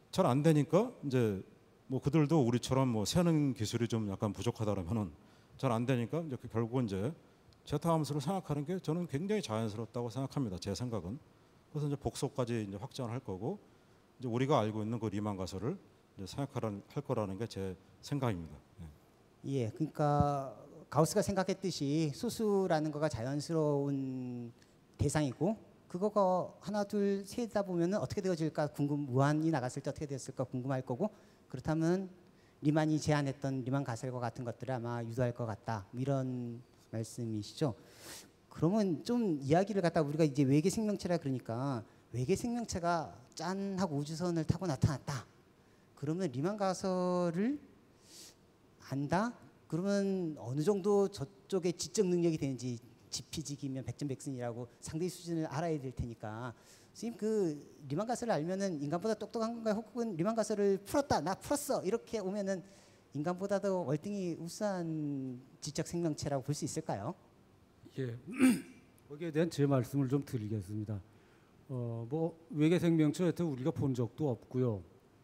잘 안 되니까 이제 뭐 그들도 우리처럼 뭐 세는 기술이 좀 약간 부족하다라면은 잘 안 되니까 이제 결국은 이제 제타 함수를 생각하는 게 저는 굉장히 자연스럽다고 생각합니다. 제 생각은. 그래서 이제 복소까지 이제 확장을 할 거고 이제 우리가 알고 있는 그 리만 가설을 이제 할 거라는 게 제 생각입니다. 예, 그러니까 가우스가 생각했듯이 소수라는 거가 자연스러운 대상이고 그거가 하나 둘 세다 보면은 어떻게 되어질까 무한히 나갔을 때 어떻게 되었을까 궁금할 거고 그렇다면 리만이 제안했던 리만 가설과 같은 것들을 아마 유도할 것 같다 뭐 이런 말씀이시죠. 그러면 좀 이야기를 갖다 우리가 이제 외계 생명체라 그러니까 외계 생명체가 짠 하고 우주선을 타고 나타났다. 그러면 리만 가설을 안다? 그러면 어느 정도 저쪽에 지적 능력이 되는지 지피지기면 백전백승이라고 상대의 수준을 알아야 될 테니까 선생님 그 리만 가설을 알면은 인간보다 똑똑한 건가요? 혹은 리만 가설을 풀었다 나 풀었어 이렇게 오면은 인간보다도 월등히 우수한 지적 생명체라고 볼 수 있을까요? 예, 거기에 대한 제 말씀을 좀 드리겠습니다. 뭐 외계 생명체 여태 우리가 본 적도 없고요.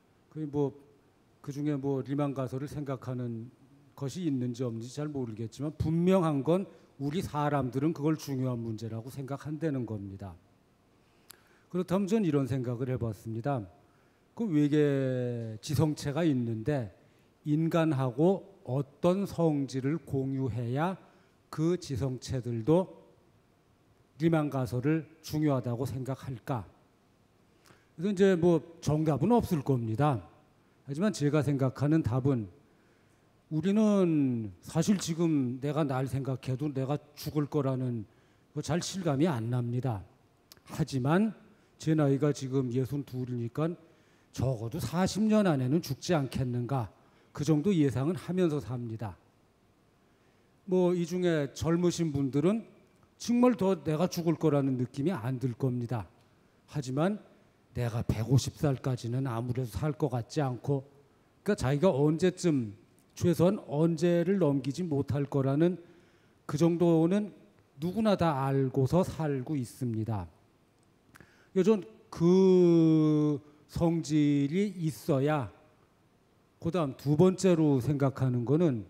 그 중에 뭐 리만 가설을 생각하는 것이 있는지 없는지 잘 모르겠지만 분명한 건 우리 사람들은 그걸 중요한 문제라고 생각한다는 겁니다. 그렇다면 전 이런 생각을 해봤습니다. 그 외계 지성체가 있는데 인간하고 어떤 성질을 공유해야 그 지성체들도 리만 가설을 중요하다고 생각할까? 그래서 이제 뭐 정답은 없을 겁니다. 하지만 제가 생각하는 답은 우리는 사실 지금 내가 날 생각해도 내가 죽을 거라는 잘 실감이 안 납니다. 하지만 제 나이가 지금 62이니까 적어도 40년 안에는 죽지 않겠는가 그 정도 예상은 하면서 삽니다. 뭐 이 중에 젊으신 분들은 정말 더 내가 죽을 거라는 느낌이 안 들 겁니다. 하지만 내가 150살까지는 아무래도 살 것 같지 않고 그러니까 자기가 언제쯤 최소한 언제를 넘기지 못할 거라는 그 정도는 누구나 다 알고서 살고 있습니다. 요즘 그 성질이 있어야 그다음 두 번째로 생각하는 거는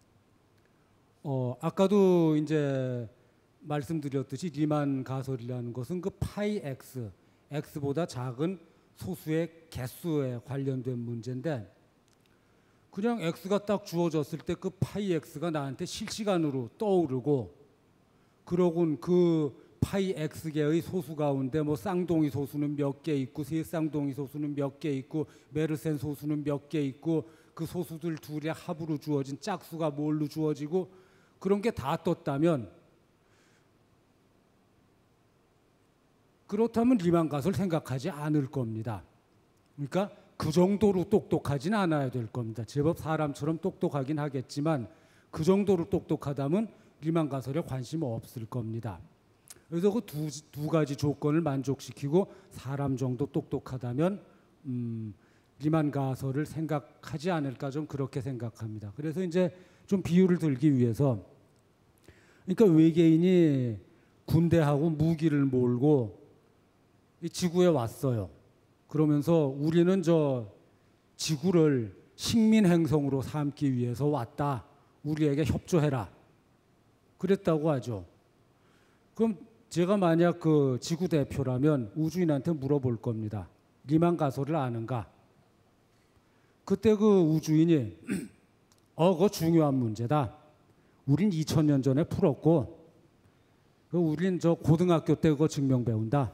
아까도 이제 말씀드렸듯이 리만 가설이라는 것은 그 파이 x, x보다 작은 소수의 개수에 관련된 문제인데 그냥 x가 딱 주어졌을 때 그 파이 x가 나한테 실시간으로 떠오르고 그러곤 그 파이 x개의 소수 가운데 뭐 쌍둥이 소수는 몇 개 있고 세쌍둥이 소수는 몇 개 있고 메르센 소수는 몇 개 있고 그 소수들 둘의 합으로 주어진 짝수가 뭘로 주어지고 그런 게 다 떴다면 그렇다면 리만 가설 생각하지 않을 겁니다. 그러니까 그 정도로 똑똑하진 않아야 될 겁니다. 제법 사람처럼 똑똑하긴 하겠지만 그 정도로 똑똑하다면 리만 가설에 관심 없을 겁니다. 그래서 그 두 가지 조건을 만족시키고 사람 정도 똑똑하다면 리만 가설을 생각하지 않을까 좀 그렇게 생각합니다. 그래서 이제 좀 비유를 들기 위해서 그러니까 외계인이 군대하고 무기를 몰고 이 지구에 왔어요. 그러면서 우리는 저 지구를 식민 행성으로 삼기 위해서 왔다. 우리에게 협조해라. 그랬다고 하죠. 그럼 제가 만약 그 지구 대표라면 우주인한테 물어볼 겁니다. 리만 가설을 아는가? 그때 그 우주인이 그거 중요한 문제다. 우린 2000년 전에 풀었고 우린 저 고등학교 때 그거 증명 배운다.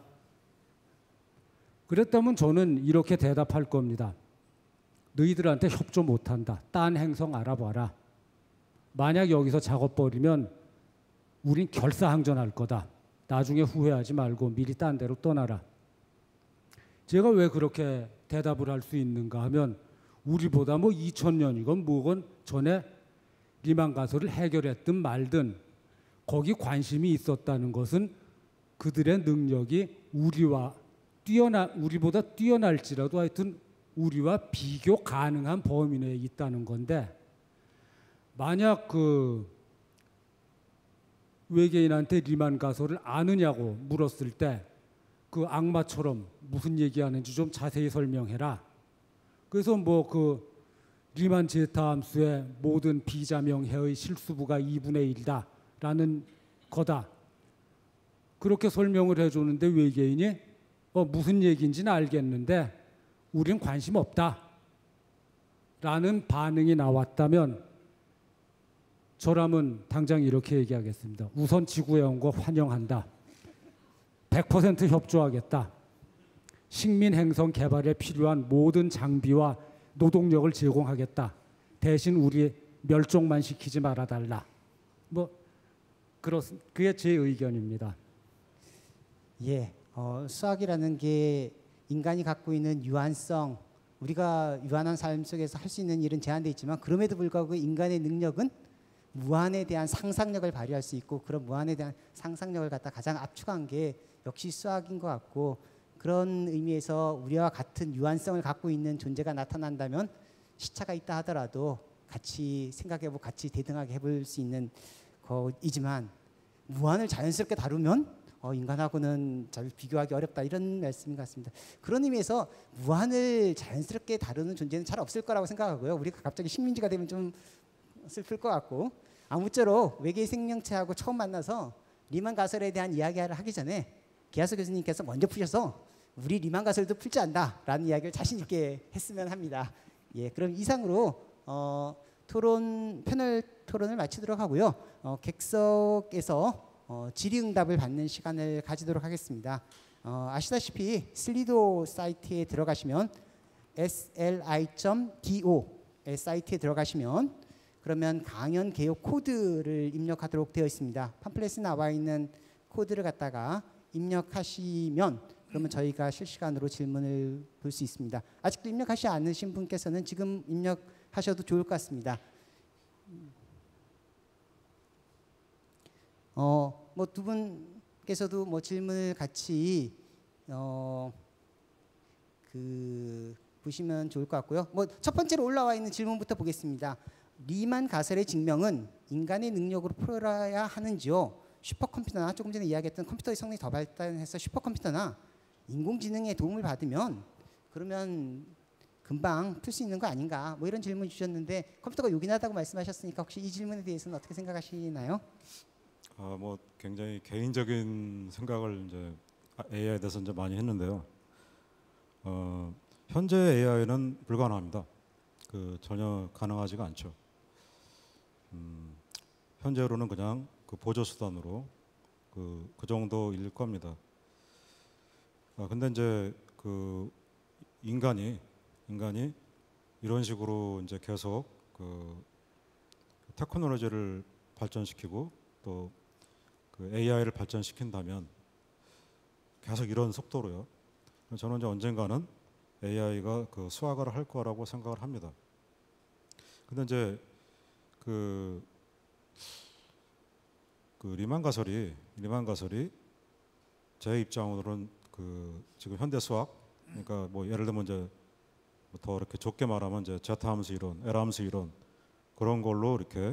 그랬다면 저는 이렇게 대답할 겁니다. 너희들한테 협조 못한다. 딴 행성 알아봐라. 만약 여기서 작업 버리면 우린 결사항전할 거다. 나중에 후회하지 말고 미리 딴 데로 떠나라. 제가 왜 그렇게 대답을 할 수 있는가 하면 우리보다 뭐 2000년이건 뭐건 전에 리만 가설을 해결했든 말든 거기 관심이 있었다는 것은 그들의 능력이 우리보다 뛰어날지라도 하여튼 우리와 비교 가능한 범위 내에 있다는 건데 만약 그 외계인한테 리만 가설을 아느냐고 물었을 때 그 악마처럼 무슨 얘기하는지 좀 자세히 설명해라. 그래서 뭐 그 리만 제타 함수의 모든 비자명해의 실수부가 2분의 1다라는 거다. 그렇게 설명을 해주는데 외계인이 무슨 얘기인지는 알겠는데 우린 관심 없다 라는 반응이 나왔다면 저라면 당장 이렇게 얘기하겠습니다. 우선 지구에 온 거 환영한다. 100% 협조하겠다. 식민 행성 개발에 필요한 모든 장비와 노동력을 제공하겠다. 대신 우리 멸종만 시키지 말아달라. 뭐 그게 제 의견입니다. 예, 수학이라는 게 인간이 갖고 있는 유한성, 우리가 유한한 삶 속에서 할 수 있는 일은 제한되어 있지만 그럼에도 불구하고 인간의 능력은 무한에 대한 상상력을 발휘할 수 있고 그런 무한에 대한 상상력을 갖다 가장 압축한 게 역시 수학인 것 같고 그런 의미에서 우리와 같은 유한성을 갖고 있는 존재가 나타난다면 시차가 있다 하더라도 같이 생각해보고 같이 대등하게 해볼 수 있는 거이지만 무한을 자연스럽게 다루면 인간하고는 잘 비교하기 어렵다 이런 말씀 같습니다. 그런 의미에서 무한을 자연스럽게 다루는 존재는 잘 없을 거라고 생각하고요. 우리가 갑자기 식민지가 되면 좀 슬플 것 같고 아무쪼록 외계 생명체하고 처음 만나서 리만 가설에 대한 이야기를 하기 전에 기하수 교수님께서 먼저 푸셔서 우리 리만 가설도 풀지 않다라는 이야기를 자신 있게 했으면 합니다. 예, 그럼 이상으로 패널 토론을 마치도록 하고요. 객석에서 질의응답을 받는 시간을 가지도록 하겠습니다. 아시다시피 슬리도 사이트에 들어가시면 sli.do 사이트에 들어가시면 그러면 강연 개요 코드를 입력하도록 되어 있습니다. 팜플렛에 나와 있는 코드를 갖다가 입력하시면 그러면 저희가 실시간으로 질문을 볼 수 있습니다. 아직도 입력하지 않으신 분께서는 지금 입력하셔도 좋을 것 같습니다. 뭐 두 분께서도 뭐 질문을 같이 보시면 좋을 것 같고요. 뭐 첫 번째로 올라와 있는 질문부터 보겠습니다. 리만 가설의 증명은 인간의 능력으로 풀어야 하는지요? 슈퍼컴퓨터나 조금 전에 이야기했던 컴퓨터의 성능이 더 발달해서 슈퍼컴퓨터나 인공지능의 도움을 받으면 그러면 금방 풀 수 있는 거 아닌가? 뭐 이런 질문 주셨는데 컴퓨터가 요긴하다고 말씀하셨으니까 혹시 이 질문에 대해서는 어떻게 생각하시나요? 뭐 굉장히 개인적인 생각을 이제 AI에 대해서 이제 많이 했는데요. 현재 AI는 불가능합니다. 전혀 가능하지가 않죠. 현재로는 그냥 보조 수단으로 그 정도일 겁니다. 근데 이제 인간이 이런 식으로 이제 계속 테크놀로지를 발전시키고 또 AI를 발전시킨다면 계속 이런 속도로요. 저는 이제 언젠가는 AI가 수학을 할 거라고 생각을 합니다. 근데 이제 리만 가설이 제 입장으로는 지금 현대 수학, 그러니까 뭐 예를 들면 이제 더 이렇게 좁게 말하면 이제 제타 함수 이론, L 함수 이론 그런 걸로 이렇게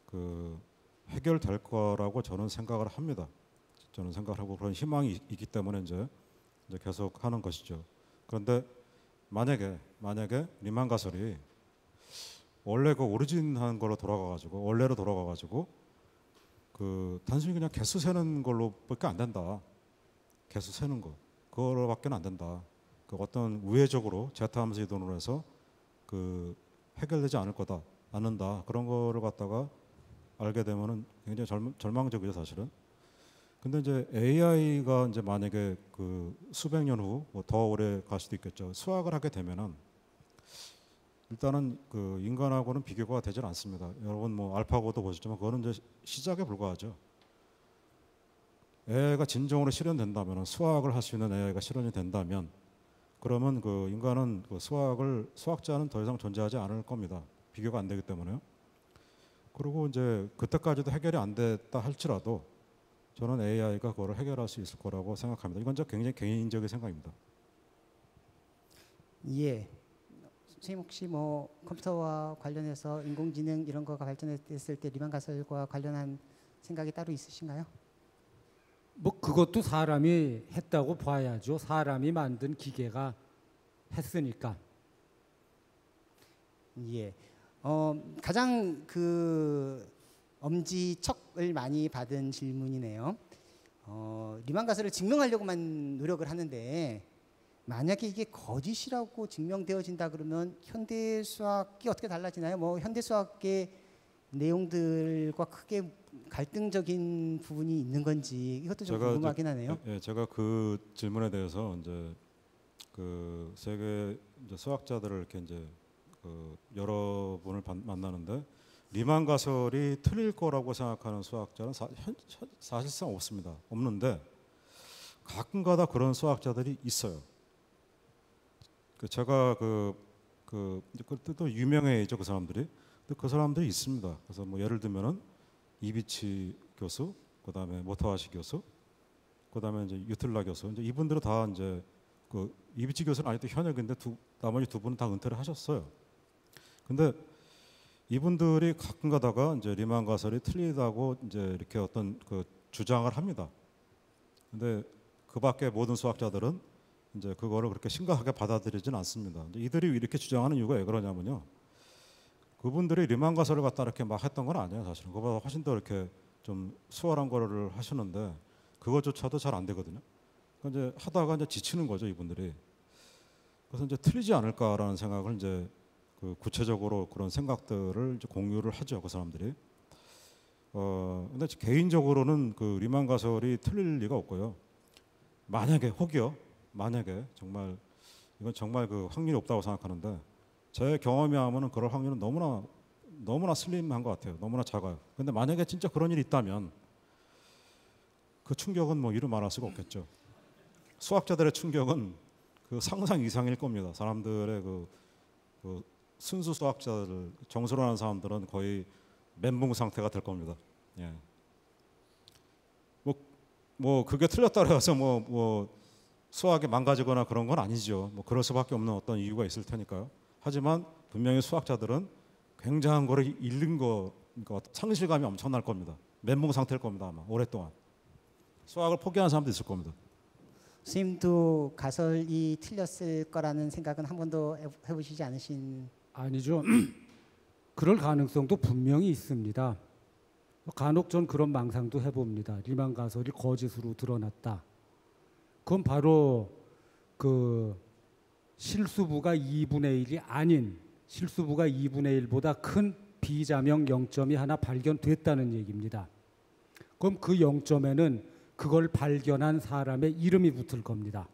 해결될 거라고 저는 생각을 합니다. 저는 생각을 하고 그런 희망이 있기 때문에 이제 계속 하는 것이죠. 그런데 만약에 리만 가설이 원래 오리진한 걸로 돌아가가지고 원래로 돌아가가지고 단순히 그냥 개수 세는 걸로밖에 안 된다. 개수 세는 거 그거로밖에 안 된다. 어떤 우회적으로 제타 함수 이론으로 해서 해결되지 않는다. 그런 거를 갖다가 알게 되면은 굉장히 절망적이죠, 사실은. 근데 이제 AI가 이제 만약에 수백 년 후 더 오래 갈 수도 있겠죠. 수학을 하게 되면은 일단은 인간하고는 비교가 되질 않습니다. 여러분 뭐 알파고도 보셨지만 그거는 이제 시작에 불과하죠. AI가 진정으로 실현된다면 수학을 할 수 있는 AI가 실현이 된다면 그러면 인간은 수학자는 더 이상 존재하지 않을 겁니다. 비교가 안 되기 때문에요. 그리고 이제 그때까지도 해결이 안 됐다 할지라도 저는 AI가 그걸 해결할 수 있을 거라고 생각합니다. 이건 굉장히 개인적인 생각입니다. 예. 선생님 혹시 뭐 컴퓨터와 관련해서 인공지능 이런 거가 발전했을 때 리만 가설과 관련한 생각이 따로 있으신가요? 뭐 그것도 사람이 했다고 봐야죠. 사람이 만든 기계가 했으니까. 예. 가장 그 엄지척을 많이 받은 질문이네요. 리만 가설을 증명하려고만 노력을 하는데 만약에 이게 거짓이라고 증명되어진다 그러면 현대 수학이 어떻게 달라지나요? 뭐 현대 수학의 내용들과 크게 갈등적인 부분이 있는 건지 이것도 좀 궁금하긴 하네요. 예, 제가 그 질문에 대해서 이제 그 세계 이제 수학자들을 이렇게 이제 그 여러 분을 만나는데 리만 가설이 틀릴 거라고 생각하는 수학자는 사실상 없습니다. 없는데 가끔가다 그런 수학자들이 있어요. 제가 또 유명해죠 그 사람들이. 근데 그 사람들이 있습니다. 그래서 뭐 예를 들면은 이비치 교수, 그다음에 모타와시 교수, 그다음에 이제 유틀라 교수. 이제 이분들은 다 이제 그 이비치 교수는 아직도 현역인데 나머지 두 분은 다 은퇴를 하셨어요. 근데 이분들이 가끔 가다가 이제 리만 가설이 틀리다고 이제 이렇게 어떤 그 주장을 합니다. 근데 그밖에 모든 수학자들은 이제 그거를 그렇게 심각하게 받아들이진 않습니다. 이제 이들이 이렇게 주장하는 이유가 왜 그러냐면요. 그분들이 리만 가설을 갖다 이렇게 막 했던 건 아니에요. 사실은 그보다 훨씬 더 이렇게 좀 수월한 거를 하시는데 그것조차도 잘 안 되거든요. 그러니까 이제 하다가 이제 지치는 거죠 이분들이. 그래서 이제 틀리지 않을까라는 생각을 이제 그 구체적으로 그런 생각들을 이제 공유를 하죠 그 사람들이. 근데 개인적으로는 그 리만 가설이 틀릴 리가 없고요. 만약에 혹여 만약에 정말 이건 정말 그 확률이 없다고 생각하는데 제 경험이 하면은 그럴 확률은 너무나 슬림한 것 같아요. 너무나 작아요. 근데 만약에 진짜 그런 일이 있다면 그 충격은 뭐 이루 말할 수가 없겠죠. 수학자들의 충격은 그 상상 이상일 겁니다. 사람들의 그 순수 수학자들, 정수로 하는 사람들은 거의 멘붕 상태가 될 겁니다. 예. 뭐 그게 틀렸다고 해서 뭐 수학이 망가지거나 그런 건 아니죠. 뭐 그럴 수밖에 없는 어떤 이유가 있을 테니까요. 하지만 분명히 수학자들은 굉장한 거를 잃는 거, 그러니까 상실감이 엄청날 겁니다. 멘붕 상태일 겁니다. 아마 오랫동안 수학을 포기하는 사람도 있을 겁니다. 선생님도 가설이 틀렸을 거라는 생각은 한 번도 해보시지 않으신? 아니죠. 그럴 가능성도 분명히 있습니다. 간혹 전 그런 망상도 해봅니다. 리만 가설이 거짓으로 드러났다. 그건 바로 그 실수부가 2분의 1이 아닌 실수부가 2분의 1보다 큰 비자명 0점이 하나 발견됐다는 얘기입니다. 그럼 그 0점에는 그걸 발견한 사람의 이름이 붙을 겁니다.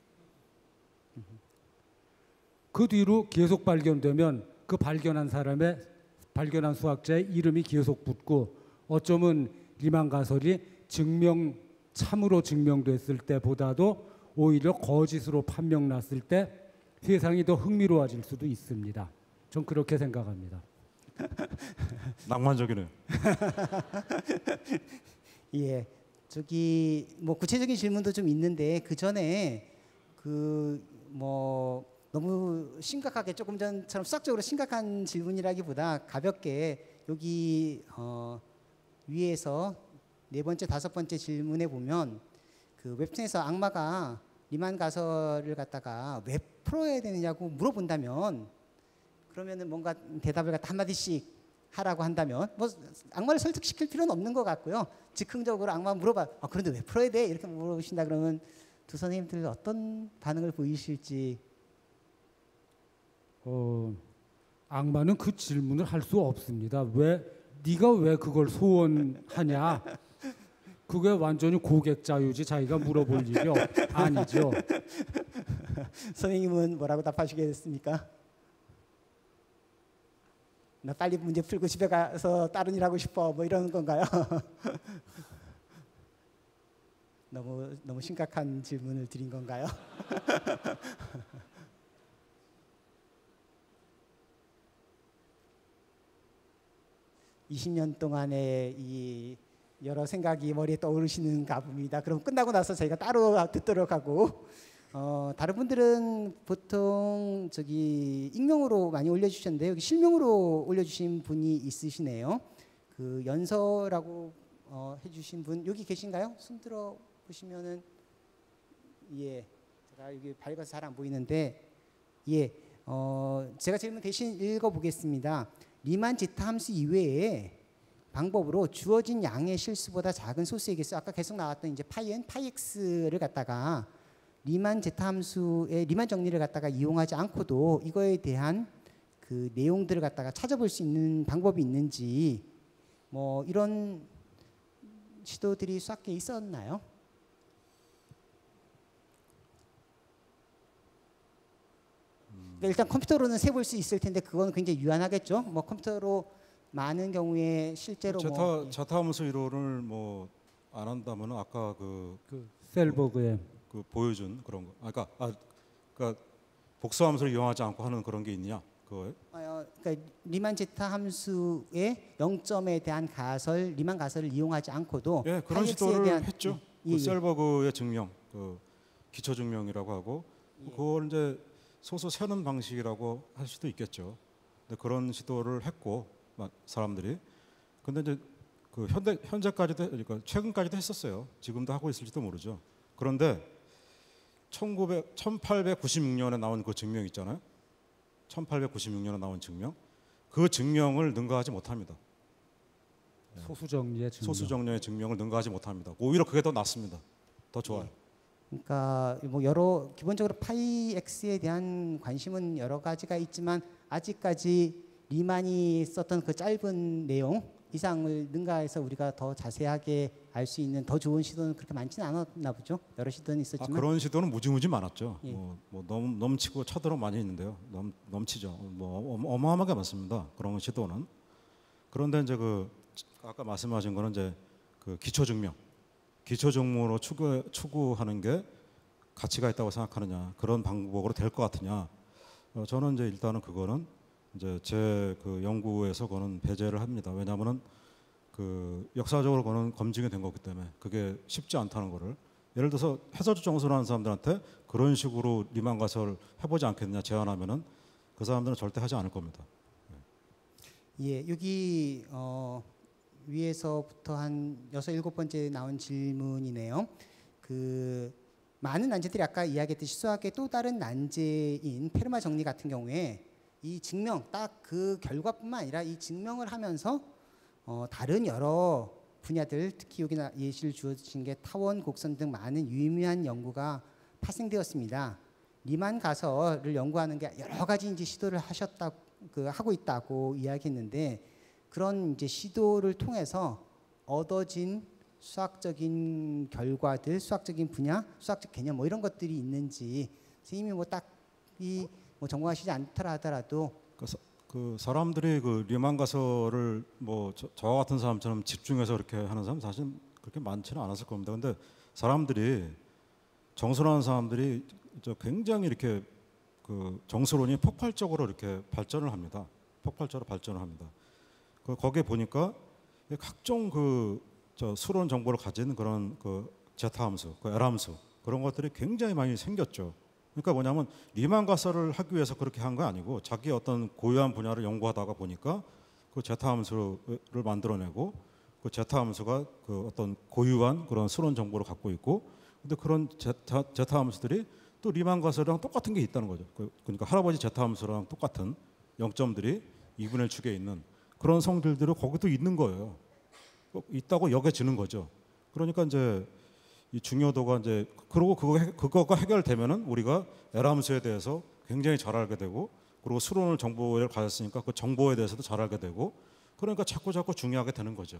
그 뒤로 계속 발견되면 그 발견한 수학자의 이름이 계속 붙고 어쩌면 리만 가설이 참으로 증명됐을 때보다도 오히려 거짓으로 판명났을 때 세상이 더 흥미로워질 수도 있습니다. 전 그렇게 생각합니다. 낭만적이네요. 예, 저기 뭐 구체적인 질문도 좀 있는데 그 전에 그 뭐 너무 심각하게 조금 전처럼 수학적으로 심각한 질문이라기보다 가볍게 여기 위에서 네 번째, 다섯 번째 질문에 보면 그 웹툰에서 악마가 리만 가설을 갖다가 왜 풀어야 되느냐고 물어본다면 그러면은 뭔가 대답을 갖다 한마디씩 하라고 한다면 뭐 악마를 설득시킬 필요는 없는 것 같고요. 즉흥적으로 악마 물어봐. 그런데 왜 풀어야 돼? 이렇게 물어보신다 그러면 두 선생님들 어떤 반응을 보이실지. 악마는 그 질문을 할 수 없습니다. 네가 왜 그걸 소원하냐? 그게 완전히 고객 자유지 자기가 물어볼 일이 아니죠. 선생님은 뭐라고 답하시겠습니까? 나 빨리 문제 풀고 집에 가서 다른 일 하고 싶어 뭐 이런 건가요? 너무 심각한 질문을 드린 건가요? (20년) 동안의 이 여러 생각이 머리에 떠오르시는가 봅니다. 그럼 끝나고 나서 저희가 따로 듣도록 하고 다른 분들은 보통 저기 익명으로 많이 올려주셨는데 여기 실명으로 올려주신 분이 있으시네요. 그 연서라고 해주신 분 여기 계신가요? 손 들어 보시면은 예, 제가 여기 밝아서 잘 안 보이는데 예, 제가 질문 대신 읽어보겠습니다. 리만 제타 함수 이외에 방법으로 주어진 양의 실수보다 작은 소수의 개수, 아까 계속 나왔던 이제 파이 n, 파이 x를 갖다가 리만 제타 함수의 리만 정리를 갖다가 이용하지 않고도 이거에 대한 그 내용들을 갖다가 찾아볼 수 있는 방법이 있는지 뭐 이런 시도들이 수학계에 있었나요? 그러니까 일단 컴퓨터로는 세볼 수 있을 텐데 그건 굉장히 유한하겠죠. 뭐 컴퓨터로 많은 경우에 실제로 제타 함수 이론을 뭐 안 한다면 아까 그 셀버그의 그 보여준 그런 거. 그러니까 복수 함수를 이용하지 않고 하는 그런 게 있냐? 그거예요? 그러니까 리만 제타 함수의 0점에 대한 가설, 리만 가설을 이용하지 않고도 예, 그런 파이 X에 시도를 대한, 했죠. 예, 그 예. 셀버그의 증명, 그 기초 증명이라고 하고 그걸 이제 소수 세는 방식이라고 할 수도 있겠죠. 근데 그런 시도를 했고 사람들이. 근데 이제 그 현재까지도 그러니까 최근까지도 했었어요. 지금도 하고 있을지도 모르죠. 그런데 1896년에 나온 그 증명 있잖아요. 1896년에 나온 증명. 그 증명을 능가하지 못합니다. 소수 정리의 증명. 소수 정리의 증명을 능가하지 못합니다. 오히려 그게 더 낫습니다. 더 좋아요. 그러니까 뭐 여러 기본적으로 파이 x에 대한 관심은 여러 가지가 있지만 아직까지 리만이 썼던 그 짧은 내용 이상을 능가해서 우리가 더 자세하게 알 수 있는 더 좋은 시도는 그렇게 많지는 않았나 보죠. 여러 시도는 있었지만 그런 시도는 무지무지 많았죠. 예. 뭐 넘치고 차도록 많이 있는데요. 넘치죠. 뭐 어마어마하게 많습니다. 그런 시도는. 그런데 이제 그 아까 말씀하신 거는 이제 그 기초 증명으로 추구하는 게 가치가 있다고 생각하느냐, 그런 방법으로 될 것 같으냐. 저는 이제 일단은 그거는 이제 제 그 연구에서 그거는 배제를 합니다. 왜냐하면은 그 역사적으로 그거는 검증이 된 거기 때문에 그게 쉽지 않다는 거를. 예를 들어서 해설주 정수라는 사람들한테 그런 식으로 리만 가설 해보지 않겠느냐 제안하면은 그 사람들은 절대 하지 않을 겁니다. 예, 여기 위에서부터 한 6, 7번째 나온 질문이네요. 그 많은 난제들이 아까 이야기했듯이 수학의 또 다른 난제인 페르마 정리 같은 경우에 이 증명, 딱 그 결과뿐만 아니라 이 증명을 하면서 다른 여러 분야들, 특히 여기 예시를 주어주신 게 타원, 곡선 등 많은 유의미한 연구가 파생되었습니다. 리만 가설을 연구하는 게 여러 가지 이제 시도를 하고 있다고 이야기했는데 그런 이제 시도를 통해서 얻어진 수학적인 결과들, 수학적인 분야, 수학적 개념 뭐 이런 것들이 있는지 선생님이 뭐 딱히 뭐 전공하시지 않더라 하더라도 그 사람들이 그 리만 가설을 뭐 저와 같은 사람처럼 집중해서 그렇게 하는 사람 사실 그렇게 많지는 않았을 겁니다. 근데 사람들이 정수라는 사람들이 굉장히 이렇게 그 정수론이 폭발적으로 이렇게 발전을 합니다. 폭발적으로 발전을 합니다. 거기에 보니까 각종 그 수론 정보를 가진 그런 그 제타 함수, 그 L 함수 그런 것들이 굉장히 많이 생겼죠. 그러니까 뭐냐면 리만 가설을 하기 위해서 그렇게 한 거 아니고 자기 어떤 고유한 분야를 연구하다가 보니까 그 제타 함수를 만들어내고 그 제타 함수가 그 어떤 고유한 그런 수론 정보를 갖고 있고 근데 그런 제타 함수들이 또 리만 가설이랑 똑같은 게 있다는 거죠. 그러니까 할아버지 제타 함수랑 똑같은 0점들이 2분의 축에 있는 그런 성질들이 거기도 있는 거예요. 있다고 여겨지는 거죠. 그러니까 이제 이 중요도가 이제 그러고 그거가 해결되면은 우리가 L 함수에 대해서 굉장히 잘 알게 되고 그리고 수론을 정보를 가졌으니까 그 정보에 대해서도 잘 알게 되고 그러니까 자꾸 중요하게 되는 거죠.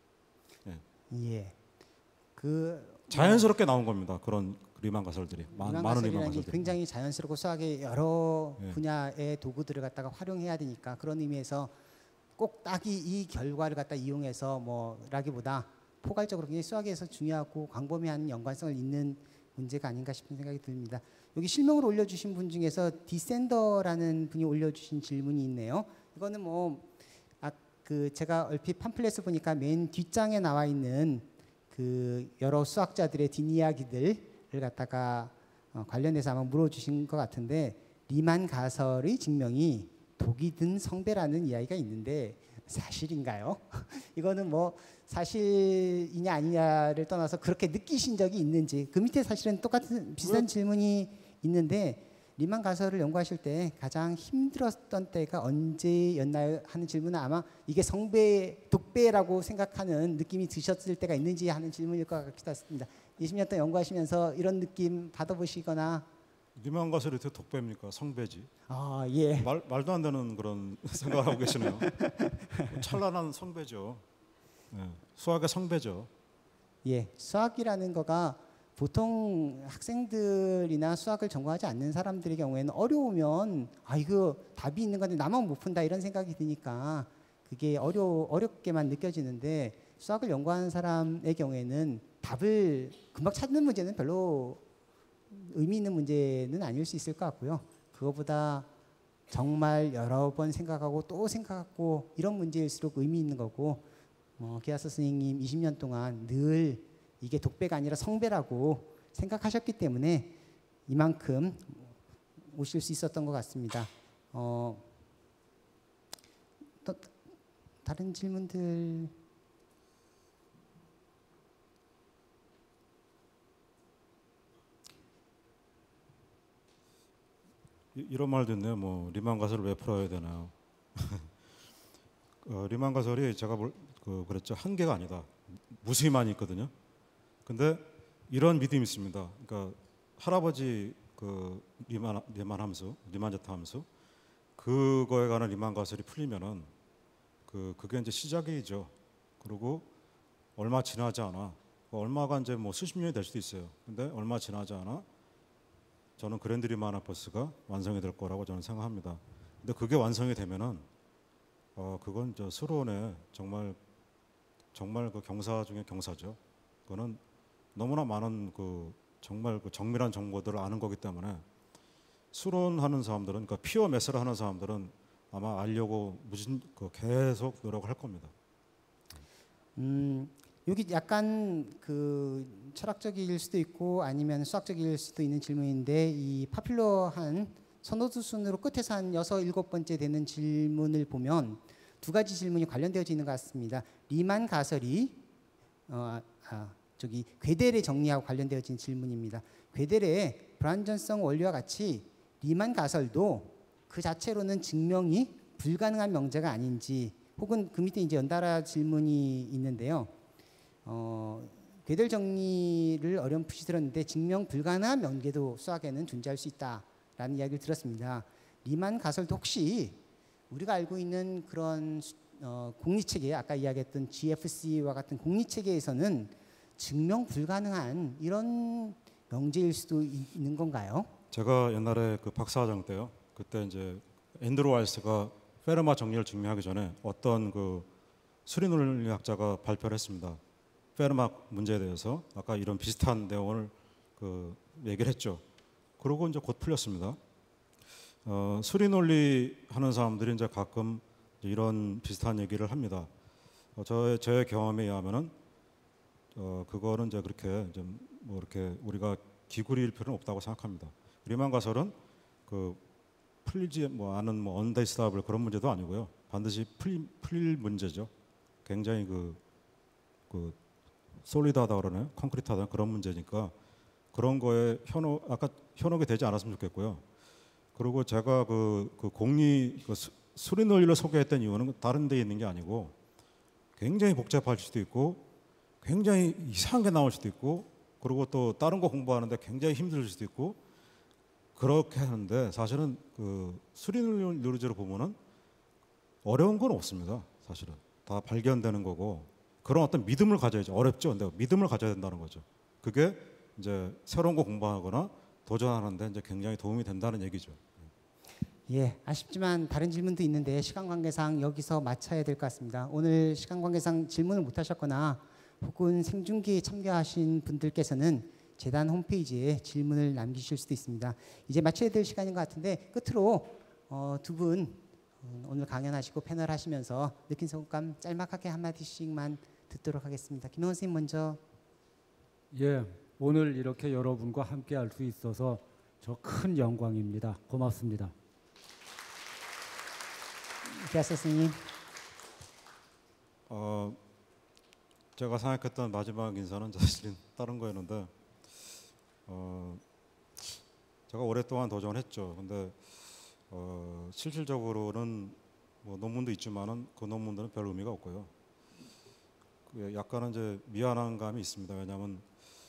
예. 그 자연스럽게 나온 겁니다. 그런 리만 가설들이 많은 리만 가설이라는 게 가설들이. 굉장히 자연스럽고 수학의 여러 분야의 도구들을 갖다가 활용해야 되니까 그런 의미에서 꼭 딱히 이 결과를 갖다 이용해서 뭐라기보다 포괄적으로 굉장히 수학에서 중요하고 광범위한 연관성을 잇는 문제가 아닌가 싶은 생각이 듭니다. 여기 실명으로 올려주신 분 중에서 디센더라는 분이 올려주신 질문이 있네요. 이거는 그 제가 얼핏 팜플렛을 보니까 맨 뒷장에 나와 있는 그 여러 수학자들의 뒷이야기들을 갖다가 관련해서 아마 물어주신 것 같은데 리만 가설의 증명이 독이 든 성배라는 이야기가 있는데 사실인가요? 이거는 뭐 사실이냐 아니냐를 떠나서 그렇게 느끼신 적이 있는지 그 밑에 사실은 똑같은 비슷한 질문이 있는데 리만 가설을 연구하실 때 가장 힘들었던 때가 언제였나요? 하는 질문은 아마 이게 성배, 독배라고 생각하는 느낌이 드셨을 때가 있는지 하는 질문일 것 같기도 합니다. 20년 동안 연구하시면서 이런 느낌 받아보시거나. 리만 가설이 어떻게 독배입니까? 성배지. 아, 예. 말도 안 되는 그런 생각을 하고 계시네요. 찬란한 성배죠. 네, 수학의 성배죠. 예. 수학이라는 거가 보통 학생들이나 수학을 전공하지 않는 사람들의 경우에는 어려우면 아 이거 답이 있는 건데 나만 못 푼다 이런 생각이 드니까 그게 어렵게만 느껴지는데 수학을 연구하는 사람의 경우에는 답을 금방 찾는 문제는 별로 의미 있는 문제는 아닐 수 있을 것 같고요. 그거보다 정말 여러 번 생각하고 또 생각하고 이런 문제일수록 의미 있는 거고 기아서 선생님 20년 동안 늘 이게 독배가 아니라 성배라고 생각하셨기 때문에 이만큼 오실 수 있었던 것 같습니다. 또 다른 질문들 이런 말도 있네요. 뭐 리만 가설을 왜 풀어야 되나요? 리만 가설이 제가 그랬죠. 한계가 아니다. 무수히 많이 있거든요. 근데 이런 믿음이 있습니다. 그러니까 할아버지 그 리만 함수, 리만 제타 함수 그거에 관한 리만 가설이 풀리면은 그게 이제 시작이죠. 그리고 얼마 지나지 않아. 얼마가 이제 뭐 수십 년이 될 수도 있어요. 근데 얼마 지나지 않아 저는 그랜드 리만 아퍼스가 완성이 될 거라고 저는 생각합니다. 근데 그게 완성이 되면은 그건 저 수론의 정말 그 경사 중에 경사죠. 그거는 너무나 많은 정말 정밀한 정보들을 아는 거기 때문에 수론하는 사람들은 그러니까 피어 매스를 하는 사람들은 아마 알려고 계속 노력을 할 겁니다. 여기 약간 그 철학적일 수도 있고 아니면 수학적일 수도 있는 질문인데 이 파퓰러한 선호도 순으로 끝에서 한 6, 7번째 되는 질문을 보면 두 가지 질문이 관련되어져 있는 것 같습니다. 리만 가설이 괴델의 정리하고 관련되어진 질문입니다. 괴델의 불완전성 원리와 같이 리만 가설도 그 자체로는 증명이 불가능한 명제가 아닌지 혹은 그 밑에 이제 연달아 질문이 있는데요. 괴델 정리를 어렴풋이 들었는데 증명 불가능한 명제도 수학에는 존재할 수 있다라는 이야기를 들었습니다. 리만 가설도 혹시 우리가 알고 있는 그런 공리체계 아까 이야기했던 GFC와 같은 공리체계에서는 증명 불가능한 이런 명제일 수도 있는 건가요? 제가 옛날에 그 박사과정 때요. 그때 이제 앤드루 와일스가 페르마 정리를 증명하기 전에 어떤 그 수리논리학자가 발표를 했습니다. 페르마 문제에 대해서 아까 이런 비슷한 내용을 얘기를 했죠. 그러고 이제 곧 풀렸습니다. 수리논리 하는 사람들이 이제 가끔 이런 비슷한 얘기를 합니다. 저의 경험에 의하면은 그거는 이제 그렇게 뭐 이렇게 우리가 기구릴 필요는 없다고 생각합니다. 리만 가설은 풀리지 않은 뭐 언데이스타블 그런 문제도 아니고요. 반드시 풀릴 문제죠. 굉장히 솔리드하다 그러나요? 콘크리트하다 그런 문제니까 그런 거에 현혹이 되지 않았으면 좋겠고요. 그리고 제가 수리 논리를 소개했던 이유는 다른 데 있는 게 아니고 굉장히 복잡할 수도 있고 굉장히 이상한 게 나올 수도 있고 그리고 또 다른 거 공부하는데 굉장히 힘들 수도 있고 그렇게 하는데 사실은 수리 논리적으로 보면은 어려운 건 없습니다. 사실은 다 발견되는 거고 그런 어떤 믿음을 가져야죠. 어렵죠. 근데 믿음을 가져야 된다는 거죠. 그게 이제 새로운 거 공부하거나 도전하는데 이제 굉장히 도움이 된다는 얘기죠. 예, 아쉽지만 다른 질문도 있는데 시간 관계상 여기서 마쳐야 될 것 같습니다. 오늘 시간 관계상 질문을 못 하셨거나 혹은 생중계에 참가하신 분들께서는 재단 홈페이지에 질문을 남기실 수도 있습니다. 이제 마쳐야 될 시간인 것 같은데 끝으로 두 분 오늘 강연하시고 패널 하시면서 느낀 소감 짤막하게 한마디씩만 듣도록 하겠습니다. 김영원 선생님 먼저. 예, 오늘 이렇게 여러분과 함께 할 수 있어서 저 큰 영광입니다. 고맙습니다. 기아서 선생님. 제가 생각했던 마지막 인사는 사실은 다른 거였는데 제가 오랫동안 도전했죠. 근데 실질적으로는 뭐 논문도 있지만은 그 논문들은 별 의미가 없고요. 약간은 이제 미안한 감이 있습니다. 왜냐하면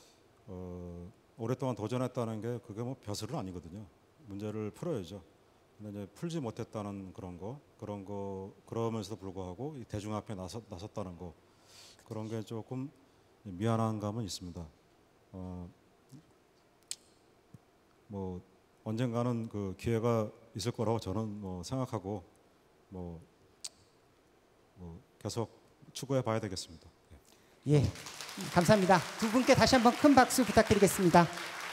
오랫동안 도전했다는 게 그게 뭐 벼슬은 아니거든요. 문제를 풀어야죠. 근데 이제 풀지 못했다는 그런 거 그러면서도 불구하고 이 대중 앞에 나섰다는 거 그런 게 조금 미안한 감은 있습니다. 뭐 언젠가는 그 기회가 있을 거라고 저는 뭐 생각하고 뭐 계속 추구해 봐야 되겠습니다. 예, 감사합니다. 두 분께 다시 한번 큰 박수 부탁드리겠습니다.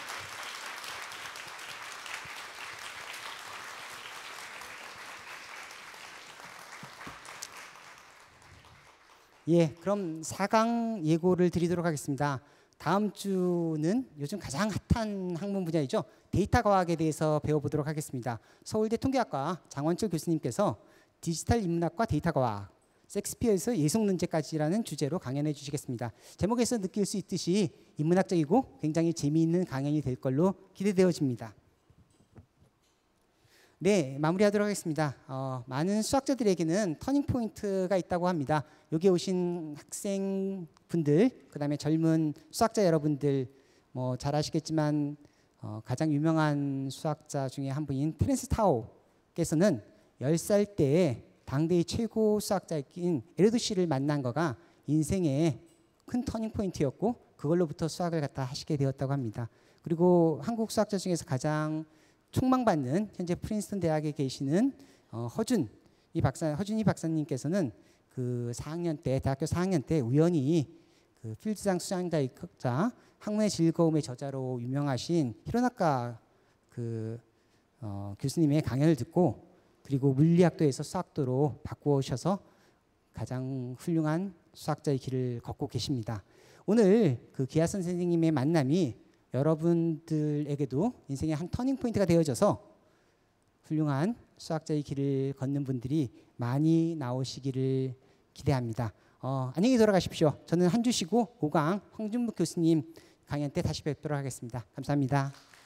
예, 그럼 4강 예고를 드리도록 하겠습니다. 다음 주는 요즘 가장 핫한 학문 분야이죠. 데이터 과학에 대해서 배워보도록 하겠습니다. 서울대 통계학과 장원철 교수님께서 디지털 인문학과 데이터 과학, 섹스피어에서 예속 논제까지라는 주제로 강연해 주시겠습니다. 제목에서 느낄 수 있듯이 인문학적이고 굉장히 재미있는 강연이 될 걸로 기대되어집니다. 네, 마무리하도록 하겠습니다. 많은 수학자들에게는 터닝 포인트가 있다고 합니다. 여기 오신 학생분들, 그다음에 젊은 수학자 여러분들, 뭐 잘 아시겠지만 가장 유명한 수학자 중에 한 분인 테렌스 타오께서는 10살 때에 당대의 최고 수학자인 에르두시를 만난 거가 인생의 큰 터닝 포인트였고 그걸로부터 수학을 갖다 하시게 되었다고 합니다. 그리고 한국 수학자 중에서 가장 촉망받는 현재 프린스턴 대학에 계시는 허준이 박사님께서는 그 4학년 때 대학교 4학년 때 우연히 그 필드상 수장자 학문의 즐거움의 저자로 유명하신 히로나카 교수님의 강연을 듣고 그리고 물리학도에서 수학도로 바꾸셔서 가장 훌륭한 수학자의 길을 걷고 계십니다. 오늘 그 기아 선생님의 만남이 여러분들에게도 인생의 한 터닝 포인트가 되어져서 훌륭한 수학자의 길을 걷는 분들이 많이 나오시기를 기대합니다. 안녕히 돌아가십시오. 저는 한 주 쉬고 5강 황준묵 교수님 강연 때 다시 뵙도록 하겠습니다. 감사합니다.